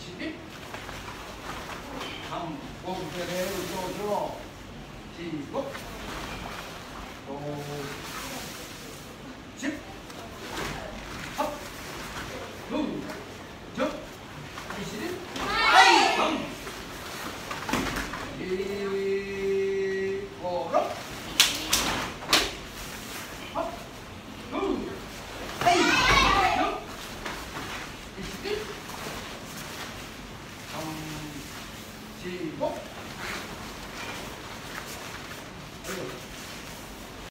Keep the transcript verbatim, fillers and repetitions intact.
이십일. 삼. 고급대를 쏘죠. 시고. 또. 십. 합. 두. 적. 이십일. 하이. 삼. 이. 고로. 합. 두. 하이. 적. 이십일. 삼. 시고.